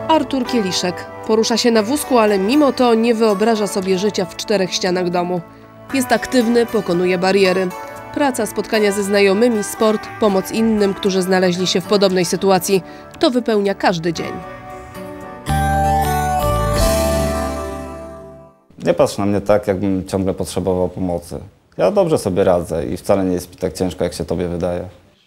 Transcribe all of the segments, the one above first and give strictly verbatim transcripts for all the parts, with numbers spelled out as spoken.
Artur Kieliszek porusza się na wózku, ale mimo to nie wyobraża sobie życia w czterech ścianach domu. Jest aktywny, pokonuje bariery. Praca, spotkania ze znajomymi, sport, pomoc innym, którzy znaleźli się w podobnej sytuacji. To wypełnia każdy dzień. Nie patrz na mnie tak, jakbym ciągle potrzebował pomocy. Ja dobrze sobie radzę i wcale nie jest mi tak ciężko, jak się tobie wydaje.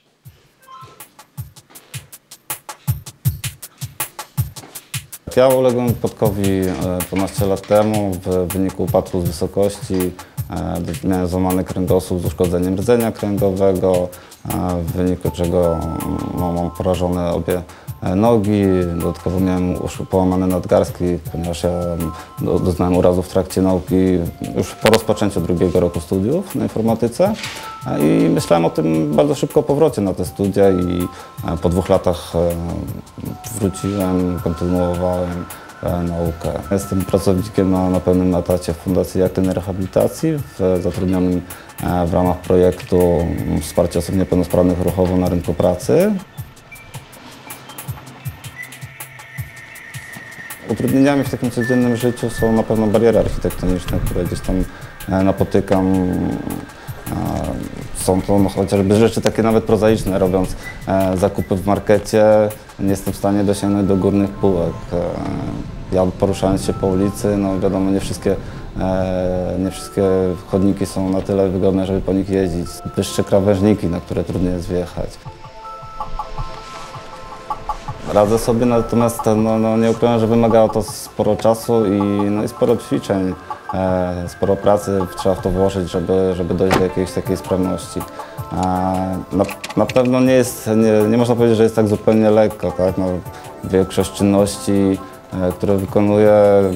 Ja uległem upadkowi dwanaście lat temu w wyniku upadku z wysokości. Miałem złamany kręgosłup z uszkodzeniem rdzenia kręgowego, w wyniku czego no, mam porażone obie nogi. Dodatkowo miałem połamane nadgarstki, ponieważ ja doznałem urazu w trakcie nauki już po rozpoczęciu drugiego roku studiów na informatyce. I myślałem o tym bardzo szybko powrocie na te studia i po dwóch latach wróciłem, kontynuowałem naukę. Jestem pracownikiem na, na pełnym etacie w Fundacji Aktywnej Rehabilitacji, w, zatrudnionym w ramach projektu wsparcia osób niepełnosprawnych ruchowo na rynku pracy. Utrudnieniami w takim codziennym życiu są na pewno bariery architektoniczne, które gdzieś tam napotykam. Są to no, chociażby rzeczy takie nawet prozaiczne, robiąc e, zakupy w markecie, nie jestem w stanie dosięgnąć do górnych półek. E, ja poruszając się po ulicy, no wiadomo, nie wszystkie, e, nie wszystkie chodniki są na tyle wygodne, żeby po nich jeździć. Wyższe krawężniki, na które trudniej jest wjechać. Radzę sobie, natomiast no, no, nie ukrywam, że wymagało to sporo czasu i, no, i sporo ćwiczeń. E, sporo pracy trzeba w to włożyć, żeby, żeby dojść do jakiejś takiej sprawności. E, na, na pewno nie jest, nie, nie można powiedzieć, że jest tak zupełnie lekko, tak? No, większość czynności, e, które wykonuję,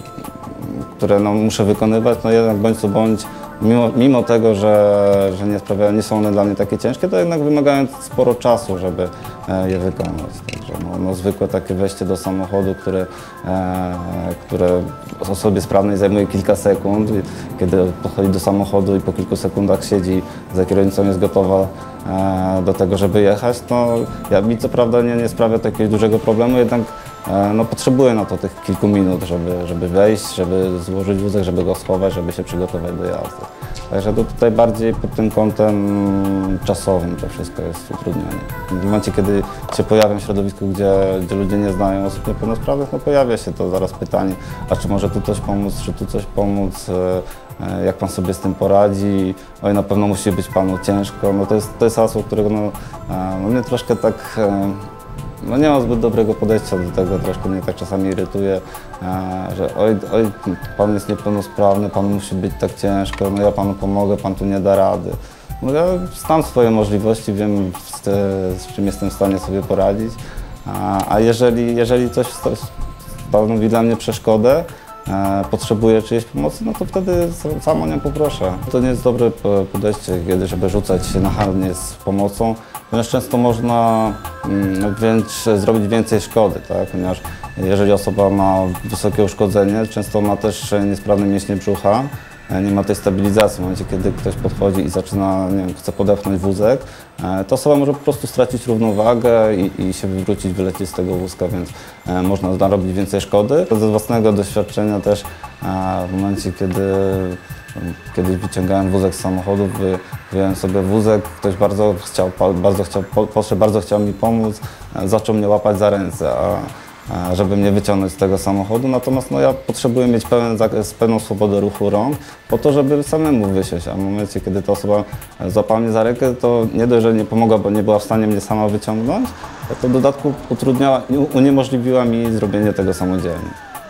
które no, muszę wykonywać, no jednak bądź co bądź, mimo, mimo tego, że, że nie, sprawia, nie są one dla mnie takie ciężkie, to jednak wymagają sporo czasu, żeby e, je wykonać. Także no, no, zwykłe takie wejście do samochodu, które, e, które osobie sprawnej zajmuje kilka sekund, kiedy podchodzi do samochodu i po kilku sekundach siedzi za kierownicą, jest gotowa e, do tego, żeby jechać, no ja, mi co prawda nie, nie sprawia takiego dużego problemu, jednak e, no, potrzebuję na to tych kilku minut, żeby, żeby wejść, żeby złożyć wózek, żeby go schować, żeby się przygotować do jazdy. Także to tutaj bardziej pod tym kątem czasowym to wszystko jest utrudnione. W momencie, kiedy się pojawiam w środowisku, gdzie, gdzie ludzie nie znają osób niepełnosprawnych, no pojawia się to zaraz pytanie, a czy może tu coś pomóc, czy tu coś pomóc, jak pan sobie z tym poradzi, oj, na pewno musi być panu ciężko. No to jest, to jest hasło, którego no, no mnie troszkę tak, no nie mam zbyt dobrego podejścia do tego, troszkę mnie tak czasami irytuje, że oj, oj, pan jest niepełnosprawny, panu musi być tak ciężko, no ja panu pomogę, pan tu nie da rady. No ja znam swoje możliwości, wiem, z, z czym jestem w stanie sobie poradzić, a, a jeżeli, jeżeli coś stanowi dla mnie przeszkodę, e, potrzebuję czyjejś pomocy, no to wtedy sam o nią poproszę. To nie jest dobre podejście, kiedy żeby rzucać się nachalnie z pomocą, ponieważ często można mm, wręcz zrobić więcej szkody, tak? Ponieważ jeżeli osoba ma wysokie uszkodzenie, często ma też niesprawne mięśnie brzucha, nie ma tej stabilizacji. W momencie, kiedy ktoś podchodzi i zaczyna, nie wiem, chce podepchnąć wózek, to osoba może po prostu stracić równowagę i, i się wywrócić, wylecieć z tego wózka, więc można narobić więcej szkody. Ze własnego doświadczenia też w momencie, kiedy kiedyś wyciągałem wózek z samochodu, wyjąłem sobie wózek, ktoś bardzo chciał, bardzo chciał, podszedł, bardzo chciał mi pomóc, zaczął mnie łapać za ręce, a żeby mnie wyciągnąć z tego samochodu, natomiast no, ja potrzebuję mieć pełen zakres, pełną swobodę ruchu rąk po to, żeby samemu wysiąść, a w momencie, kiedy ta osoba złapała mnie za rękę, to nie dość, że nie pomogła, bo nie była w stanie mnie sama wyciągnąć, to w dodatku utrudniała i uniemożliwiła mi zrobienie tego samodzielnie.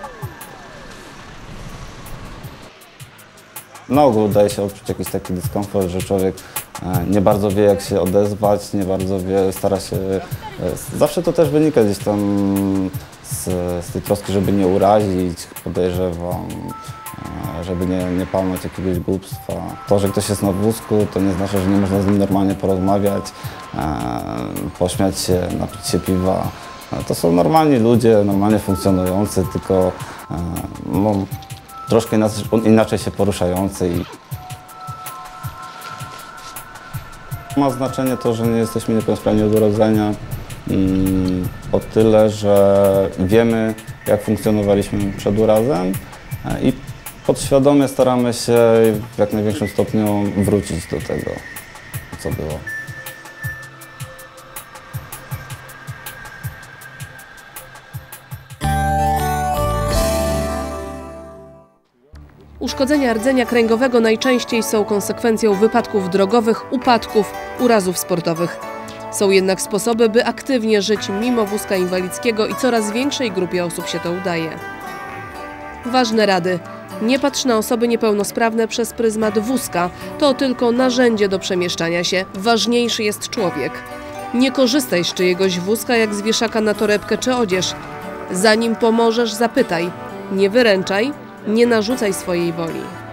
Na ogół daje się odczuć jakiś taki dyskomfort, że człowiek nie bardzo wie, jak się odezwać, nie bardzo wie, stara się... Zawsze to też wynika gdzieś tam z, z tej troski, żeby nie urazić, podejrzewam, żeby nie, nie palnąć jakiegoś głupstwa. To, że ktoś jest na wózku, to nie znaczy, że nie można z nim normalnie porozmawiać, pośmiać się, napić się piwa. To są normalni ludzie, normalnie funkcjonujący, tylko no, troszkę inaczej, inaczej się poruszający. I ma znaczenie to, że nie jesteśmy niepełnosprawni od urodzenia. O tyle, że wiemy, jak funkcjonowaliśmy przed urazem i podświadomie staramy się w jak największym stopniu wrócić do tego, co było. Uszkodzenia rdzenia kręgowego najczęściej są konsekwencją wypadków drogowych, upadków, urazów sportowych. Są jednak sposoby, by aktywnie żyć mimo wózka inwalidzkiego i coraz większej grupie osób się to udaje. Ważne rady. Nie patrz na osoby niepełnosprawne przez pryzmat wózka. To tylko narzędzie do przemieszczania się. Ważniejszy jest człowiek. Nie korzystaj z czyjegoś wózka jak z wieszaka na torebkę czy odzież. Zanim pomożesz, zapytaj. Nie wyręczaj, nie narzucaj swojej woli.